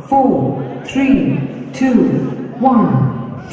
4, 3, 2, 1.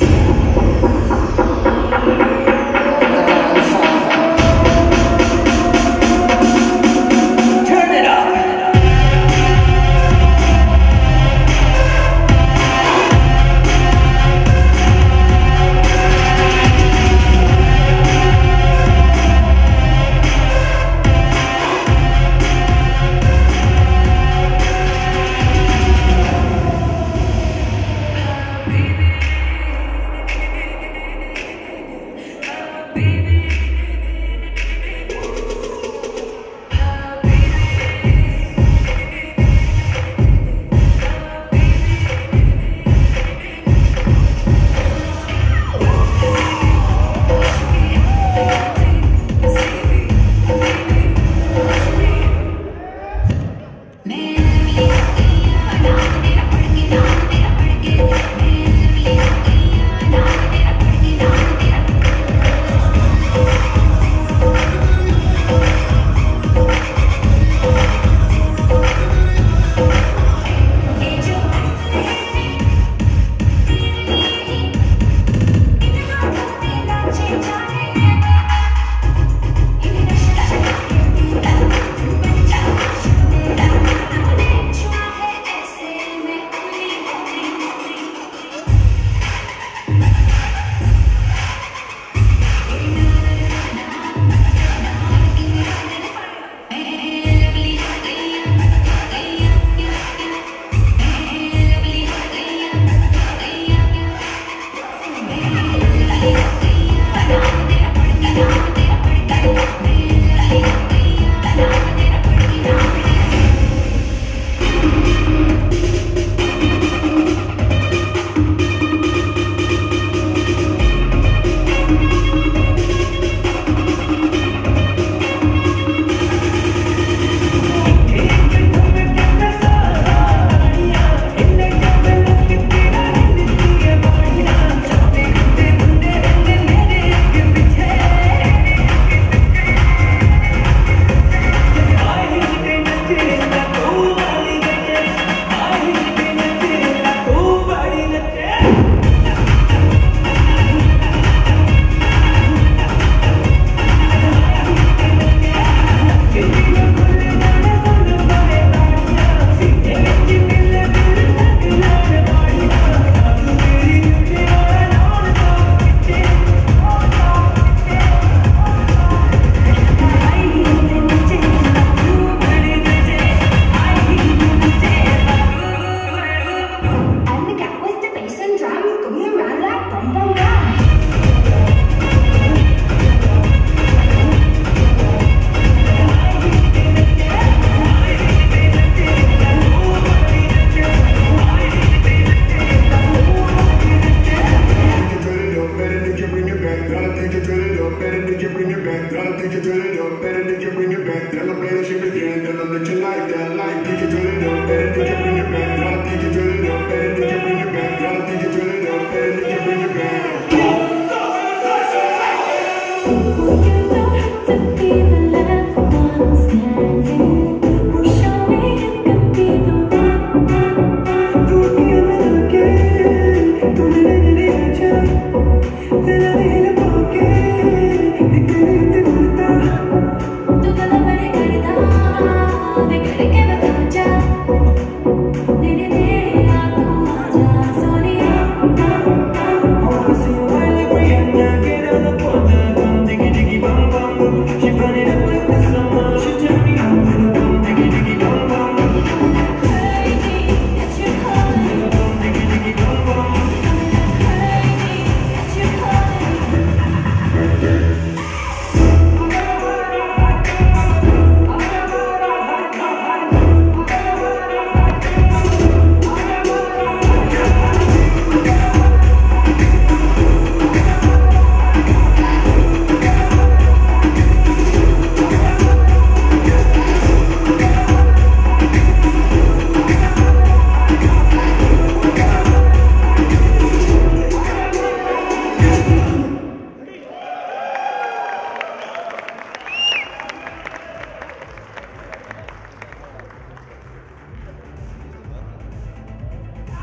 Better did you bring it back? Tell them better shit again. Tell them that you like that. Like, did you turn it up? Better did you bring it back? Tell them did you turn it up? Better did you bring it back? Tell them did you turn it up? Better did you bring it back?